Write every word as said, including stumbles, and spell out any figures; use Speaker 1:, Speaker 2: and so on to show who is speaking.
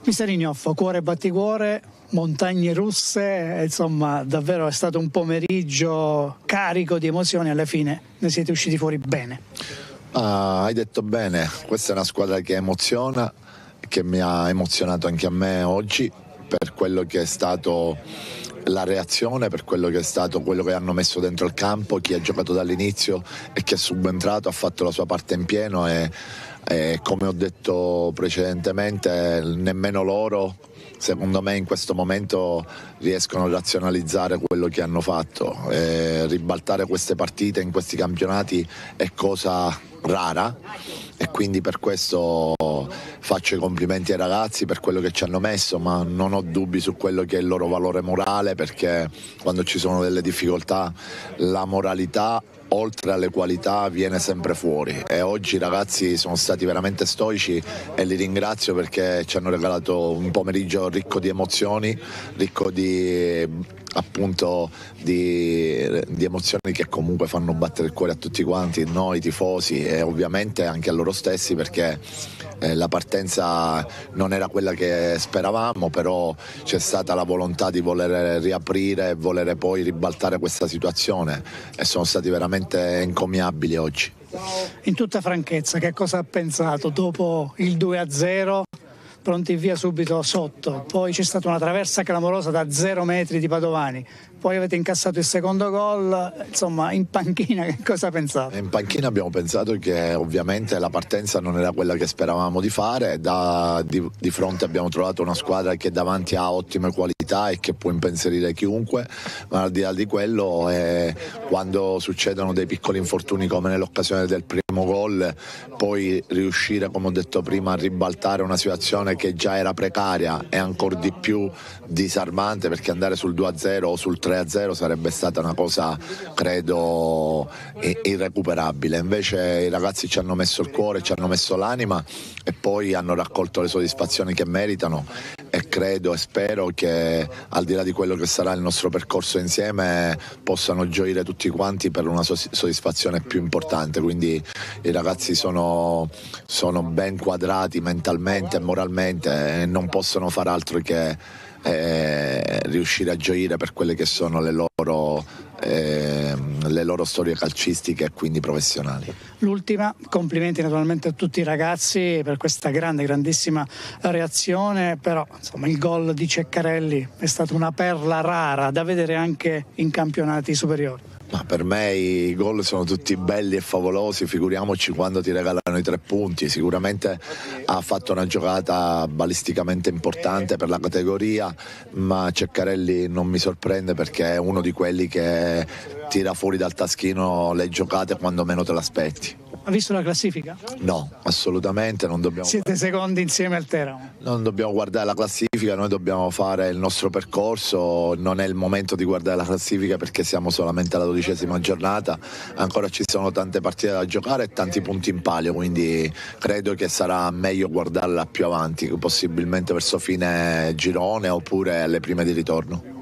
Speaker 1: Mister Ignoffo, cuore batticuore, montagne russe, insomma davvero è stato un pomeriggio carico di emozioni, alla fine ne siete usciti fuori bene.
Speaker 2: Ah, hai detto bene, questa è una squadra che emoziona, che mi ha emozionato anche a me oggi per quello che è stato la reazione, per quello che è stato quello che hanno messo dentro il campo, chi ha giocato dall'inizio e chi è subentrato ha fatto la sua parte in pieno e, e come ho detto precedentemente nemmeno loro secondo me in questo momento riescono a razionalizzare quello che hanno fatto. E ribaltare queste partite in questi campionati è cosa rara e quindi per questo faccio i complimenti ai ragazzi per quello che ci hanno messo, ma non ho dubbi su quello che è il loro valore morale, perché quando ci sono delle difficoltà la moralità oltre alle qualità viene sempre fuori e oggi i ragazzi sono stati veramente stoici e li ringrazio perché ci hanno regalato un pomeriggio ricco di emozioni, ricco di appunto di, di emozioni che comunque fanno battere il cuore a tutti quanti, noi tifosi e ovviamente anche a loro stessi, perché eh, la partenza non era quella che speravamo, però c'è stata la volontà di voler riaprire e volere poi ribaltare questa situazione e sono stati veramente encomiabili oggi.
Speaker 1: In tutta franchezza, che cosa ha pensato dopo il due a zero? Pronti via subito sotto, poi c'è stata una traversa clamorosa da zero metri di Padovani, poi avete incassato il secondo gol, insomma in panchina che cosa pensate?
Speaker 2: In panchina abbiamo pensato che ovviamente la partenza non era quella che speravamo di fare, da, di, di fronte abbiamo trovato una squadra che davanti ha ottime qualità e che può impensierire chiunque, ma al di là di quello eh, quando succedono dei piccoli infortuni come nell'occasione del primo gol, poi riuscire, come ho detto prima, a ribaltare una situazione che già era precaria e ancora di più disarmante, perché andare sul due a zero o sul tre a zero sarebbe stata una cosa credo irrecuperabile. Invece i ragazzi ci hanno messo il cuore, ci hanno messo l'anima e poi hanno raccolto le soddisfazioni che meritano e credo e spero che al di là di quello che sarà il nostro percorso insieme possano gioire tutti quanti per una soddisfazione più importante. Quindi i ragazzi sono, sono ben quadrati mentalmente e moralmente e non possono far altro che eh, riuscire a gioire per quelle che sono le loro, eh, le loro storie calcistiche e quindi professionali.
Speaker 1: L'ultima, complimenti naturalmente a tutti i ragazzi per questa grande, grandissima reazione, però insomma il gol di Ceccarelli è stata una perla rara da vedere anche in campionati superiori.
Speaker 2: Ma per me i gol sono tutti belli e favolosi, figuriamoci quando ti regalano i tre punti. Sicuramente ha fatto una giocata balisticamente importante per la categoria, ma Ceccarelli non mi sorprende perché è uno di quelli che tira fuori dal taschino le giocate quando meno te l'aspetti.
Speaker 1: Ha visto la classifica?
Speaker 2: No, assolutamente non dobbiamo.
Speaker 1: Siete secondi insieme al Teramo.
Speaker 2: Non dobbiamo guardare la classifica, noi dobbiamo fare il nostro percorso, non è il momento di guardare la classifica perché siamo solamente alla dodicesima giornata, ancora ci sono tante partite da giocare e tanti punti in palio, quindi credo che sarà meglio guardarla più avanti, possibilmente verso fine girone oppure alle prime di ritorno.